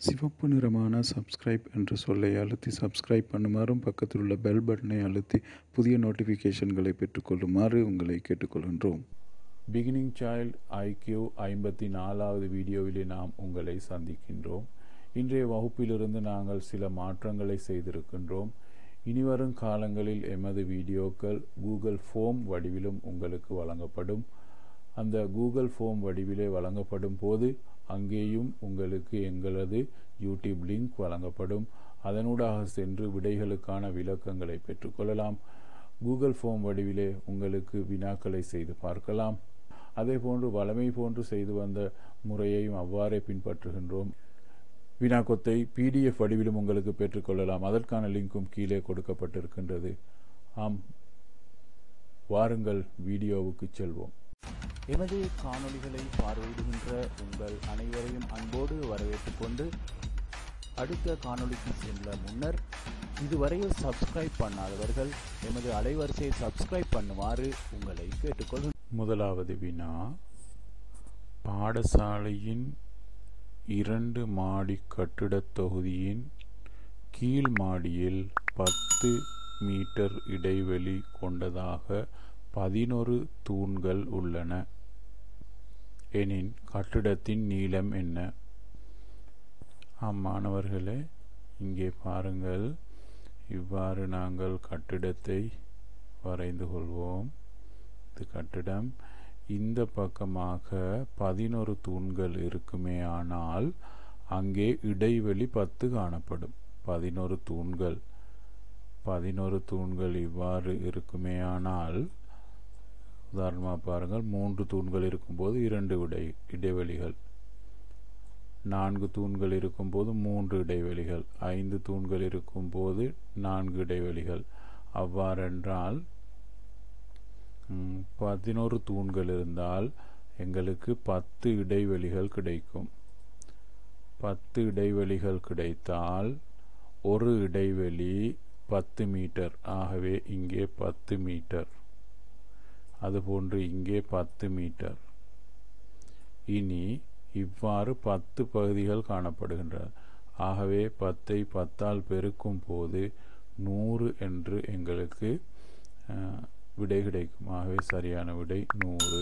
சிவப்பு நிறமான சப்ஸ்கிரைப் என்ற சொல்லை அழுத்தி சப்ஸ்கிரைப் பண்ணுமாறும் பக்கத்தில் உள்ள பெல் பட்டனை அழுத்தி புதிய நோட்டிஃபிகேஷன்களை பெற்றுக்கொள்ளுமாறு உங்களை கேட்டுக்கொள்கின்றோம். பிகினிங் சைல்டு IQ 54வது வீடியோவிலே நாம் உங்களை சந்திக்கின்றோம். இன்றைய வகுப்பிலிருந்து நாங்கள் சில மாற்றங்களை செய்திருக்கின்றோம். இனிவரும் காலங்களில் எமது வீடியோக்கள் கூகுள் ஃபார்ம் வடிவிலும் உங்களுக்கு வழங்கப்படும். அந்த கூகுள் ஃபார்ம் வடிவிலே வழங்கப்படும் போது அங்கேயும் உங்களுக்கு எங்களது யூடியூப் லிங்க் வழங்கப்படும். அதனூடாக சென்று விடைகளுக்கான விளக்கங்களை பெற்றுக்கொள்ளலாம். கூகுள் ஃபார்ம் வடிவிலே உங்களுக்கு வினாக்களை செய்து பார்க்கலாம். அதே போன்று வழமை போன்று செய்து வந்த முறையையும் அவ்வாறே பின்பற்றுகின்றோம். வினாக்கொத்தை PDF வடிவிலும் உங்களுக்கு பெற்றுக்கொள்ளலாம். அதற்கான லிங்க்கும் கீழே கொடுக்கப்பட்டிருக்கின்றது. வாருங்கள் வீடியோவுக்கு செல்வோம். எமது காணொளிகளை பார்வையிடுகின்ற உங்கள் அனைவரையும் அன்போடு வரவேற்றுக் கொண்டு அடுத்த காணொளிக்கு செல்ல முன்னர் இதுவரையில் சப்ஸ்கிரைப் பண்ணாதவர்கள் எமது அலைவரிசையை சப்ஸ்கிரைப் பண்ணுமாறு உங்களை கேட்டுக்கொள்கிறேன். முதலாவது வினா, பாடசாலையின் 2 மாடி கட்டிடத் தொகுதியின் கீழ் மாடியில் 10 மீட்டர் இடைவெளி கொண்டதாக 11 தூண்கள் உள்ளன எனின் கட்டிடத்தின் நீளம் என்ன? மாணவர்களே, இங்கே பாருங்கள். இவ்வாறு நாங்கள் கட்டிடத்தை வரைந்து கொள்வோம். இது கட்டிடம். இந்த பக்கமாக 11 தூண்கள் இருக்குமே, ஆனால் அங்கே இடைவெளி 10 காணப்படும். 11 தூண்கள் இவ்வாறு இருக்குமே, ஆனால் உதாரணமாக பாருங்கள், 3 தூண்கள் இருக்கும்போது 2 இடைவெளிகள், 4 தூண்கள் இருக்கும்போது 3 இடைவெளிகள், 5 தூண்கள் இருக்கும்போது 4 இடைவெளிகள். அவ்வாறென்றால் 11 தூண்கள் இருந்தால் எங்களுக்கு 10 இடைவெளிகள் கிடைக்கும். 10 இடைவெளிகள் கிடைத்தால் ஒரு இடைவெளி 10 மீட்டர். ஆகவே இங்கே 10 மீட்டர், அதுபோன்று இங்கே 10 மீட்டர். இனி இவ்வாறு 10 பகுதிகள் காணப்படுகின்றன. ஆகவே 10ஐ 10ஆல் பெருக்கும் போது 100 என்று எங்களுக்கு விடை கிடைக்கும். ஆகவே சரியான விடை 100.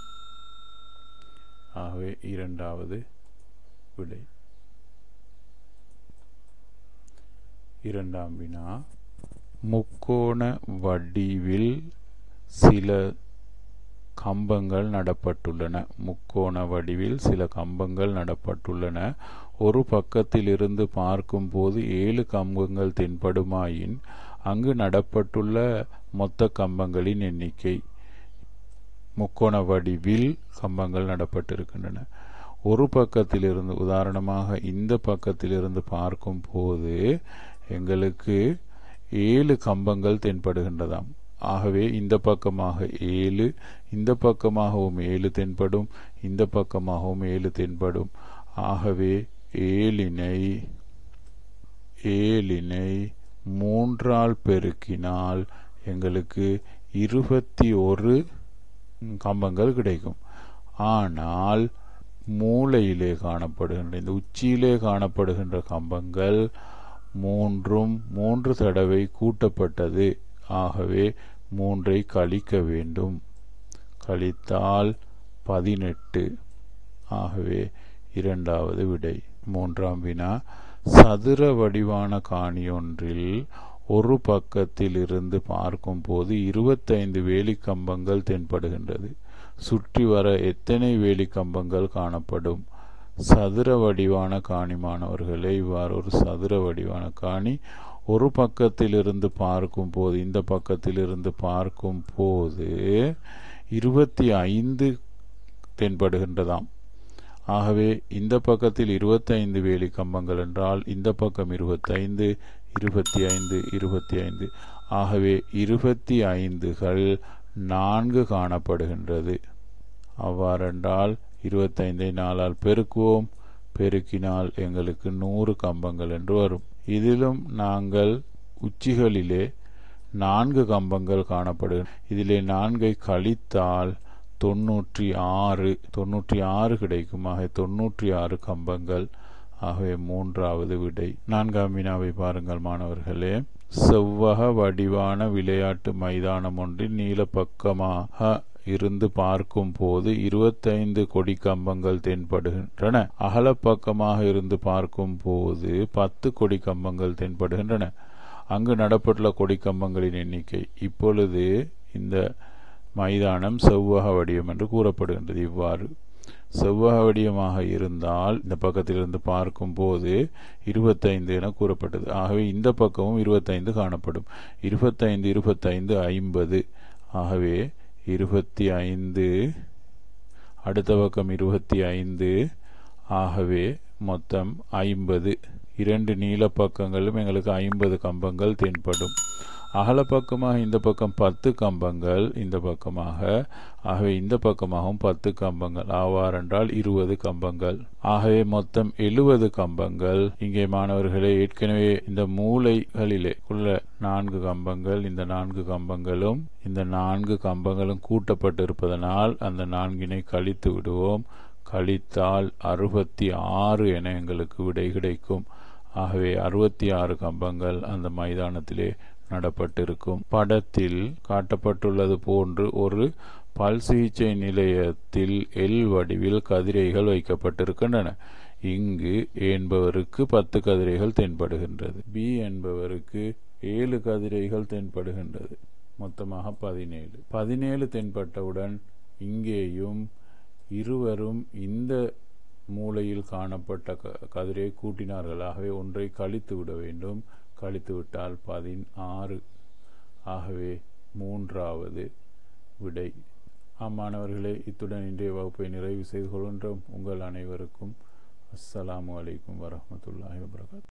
ஆகவே இரண்டாவது விடை. இரண்டாம் வினா, முக்கோண வடிவில் சில கம்பங்கள் நடப்பட்டுள்ளன. முக்கோண வடிவில் சில கம்பங்கள் நடப்பட்டுள்ளன. ஒரு பக்கத்தில் இருந்து பார்க்கும் போது 7 கம்பங்கள் தென்படுமாயின் அங்கு நடப்பட்டுள்ள மொத்த கம்பங்களின் எண்ணிக்கை. முக்கோண வடிவில் கம்பங்கள் நடப்பட்டிருக்கின்றன. ஒரு பக்கத்திலிருந்து, உதாரணமாக இந்த பக்கத்திலிருந்து பார்க்கும் போது எங்களுக்கு 7 கம்பங்கள் தென்படுகின்றதாம். ஆகவே இந்த பக்கமாக 7, இந்த பக்கமாகவும் 7 தென்படும், இந்த பக்கமாகவும் 7 தென்படும். ஆகவே 7னை 3ஆல் பெருக்கினால் எங்களுக்கு 21 கம்பங்கள் கிடைக்கும். ஆனால் மூலையிலே காணப்படுகின்ற, இந்த உச்சியிலே காணப்படுகின்ற கம்பங்கள் 3 தடவை கூட்டப்பட்டது. ஆகவே 3ஐ கழிக்க வேண்டும். கழித்தால் 18. ஆகவே இரண்டாவது விடை. மூன்றாம் வினா, சதுர வடிவான காணியொன்றில் ஒரு பக்கத்தில் இருந்து பார்க்கும் போது 25 வேலிக்கம்பங்கள் தென்படுகின்றது. சுற்றி வர எத்தனை வேலிக்கம்பங்கள் காணப்படும்? சதுர வடிவான காணி மாணவர்களே, இவ்வாறு ஒரு சதுர வடிவான காணி ஒரு பக்கத்தில் இருந்து பார்க்கும் போது, இந்த பக்கத்தில் இருந்து பார்க்கும் போது 25 தென்படுகின்றதாம். ஆகவே இந்த பக்கத்தில் 25 வேலி கம்பங்கள் என்றால் இந்த பக்கம் 25, 25, 25. ஆகவே 25கள் 4 காணப்படுகின்றது. அவ்வாறென்றால் 25ஐ 4ஆல் பெருக்குவோம். பெருக்கினால் எங்களுக்கு 100 கம்பங்கள் என்று வரும். இதிலும் நாங்கள் உச்சிகளிலே 4 கம்பங்கள் காணப்படுகின்றன. இதிலே 4ஐ கழித்தால் 96 கிடைக்கும். ஆக 96 கம்பங்கள். ஆகவே மூன்றாவது விடை. நான்காம் வினாவை பாருங்கள் மாணவர்களே. செவ்வக வடிவான விளையாட்டு மைதானம் ஒன்றில் நீலப்பக்கமாக இருந்து பார்க்கும் போது 25 கொடி கம்பங்கள் தென்படுகின்றன. அகலப்பக்கமாக இருந்து பார்க்கும் போது 10 கொடி கம்பங்கள் தென்படுகின்றன. அங்கு நடப்பட்டுள்ள கொடி கம்பங்களின் எண்ணிக்கை. இப்பொழுது இந்த மைதானம் செவ்வக வடிவம் என்று கூறப்படுகின்றது. இவ்வாறு செவ்வக வடிவமாக இருந்தால் இந்த பக்கத்திலிருந்து பார்க்கும் போது 25 என கூறப்பட்டது. ஆகவே இந்த பக்கமும் 25 காணப்படும். 25 25 50. ஆகவே 25, அடுத்த பக்கம் 25, ஆகவே மொத்தம் 50. இரண்டு நீல பக்கங்களும் எங்களுக்கு 50 கம்பங்கள் தென்படும். அகலப்பக்கமாக இந்த பக்கம் 10 கம்பங்கள், இந்த பக்கமாக, ஆகவே இந்த பக்கமாகவும் 10 கம்பங்கள், ஆவாரென்றால் 20 கம்பங்கள். ஆகவே மொத்தம் 70 கம்பங்கள். இங்கே மாணவர்களே ஏற்கனவே இந்த மூலைகளிலே உள்ள 4 கம்பங்கள், இந்த 4 கம்பங்களும் இந்த 4 கம்பங்களும் கூட்டப்பட்டிருப்பதனால் அந்த 4 கழித்து விடுவோம். கழித்தால் 66 என எங்களுக்கு விடை கிடைக்கும். ஆகவே 66 கம்பங்கள் அந்த மைதானத்திலே நடப்பட்டிருக்கும். படத்தில் காட்டப்பட்டுள்ளது போன்று ஒரு பல் சிகிச்சை நிலையத்தில் எல் வடிவில் கதிரைகள் வைக்கப்பட்டிருக்கின்றன. இங்கு A என்பவருக்கு 10 கதிரைகள் தென்படுகின்றது. B என்பவருக்கு 7 கதிரைகள் தென்படுகின்றது. மொத்தமாக 17. 17 தென்பட்டவுடன் இங்கேயும் இருவரும் இந்த மூலையில் காணப்பட்ட கதிரை கூட்டினார்கள். ஆகவே ஒன்றை கழித்து விட வேண்டும். கழித்து விட்டால் 16. ஆகவே மூன்றாவது விடை. மாணவர்களே, இத்துடன் இன்றைய வகுப்பை நிறைவு செய்து கொள்கின்றோம். உங்கள் அனைவருக்கும் அஸ்ஸலாமு அலைக்கும் வரஹ்மத்துல்லாஹி வபரகாத்துஹு.